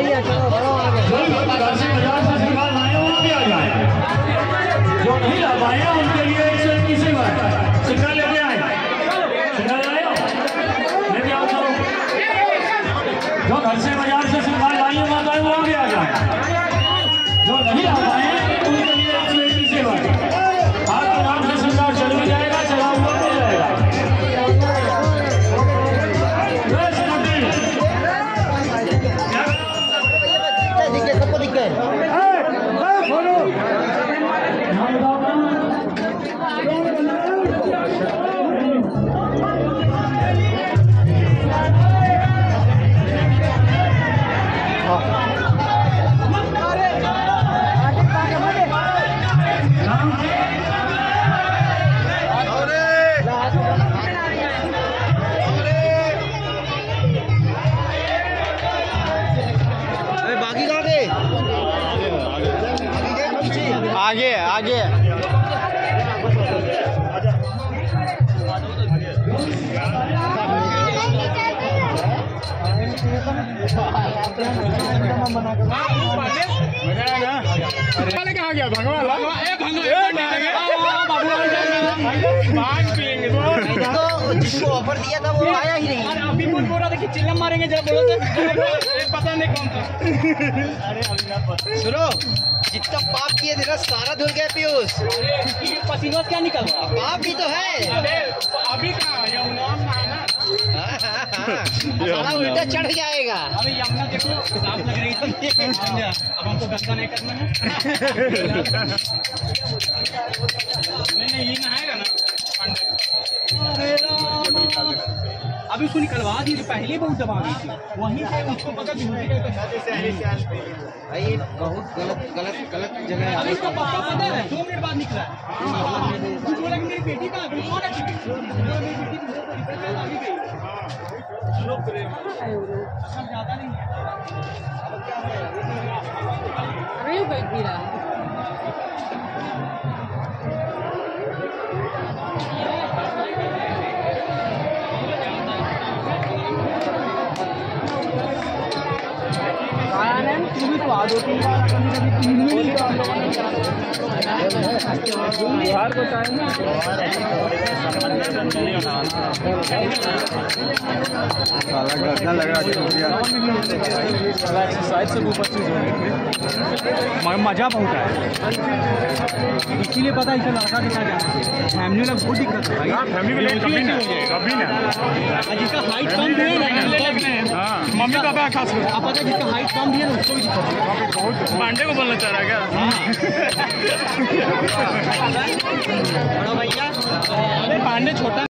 जो नहीं ला पाए उनके लिए 121 बार सिंगल लेके आए। सिंगल लाए लेके आओ सब। जो घर से बाजार से सिंगल लाइए माता है वो आगे आ जाए। जो नहीं ला पाए उनके लिए 121 बार हाथ आराम से सिंगल चल भी जाएगा, चला हुआ भी जाएगा। सबको दिख गए। बाकी कहाँ गए? आगे आगे कहाँ गया? भंगवाला जिसको ऑफर दिया था वो आया ही नहीं। अभी बोल रहा था कि चिल्ला मारेंगे जब बोलो तो पता नहीं कौन था। सुनो, जितना पाप किए थे ना सारा धुल गया पीयूष। पसीना क्या निकल रहा? पाप भी तो है। अभी हमारा उल्टा चढ़ जाएगा। अभी यमुना देखो साफ लग रही थी। अब हमको गंदा नहीं करना है। नहीं ये नहाएगा ना। अभी उसको निकलवा दी, पहले बहुत दबा दी थी वहीं से उसको पता भाई बहुत गलत जगह है। अभी इसका पापा पता है 2 मिनट बाद निकला बोला कि मेरी बेटी का कौन है ज्यादा नहीं है। को टाइम लग रहा एक्सरसाइज से ऊपर चीज मजा बहुत है। इसीलिए पता है इसे लड़का के साथ जाना फैमिली में बहुत दिक्कत है। फैमिली में कभी ना जिसका हाइट कम भी है ना, मम्मी पापा खास कर आप पता है जिसका हाइट कम भी है ना उसको भी दिक्कत है। बहुत पांडे को बोलना चाह रहा है क्या? बड़ा भैया पांडे छोटा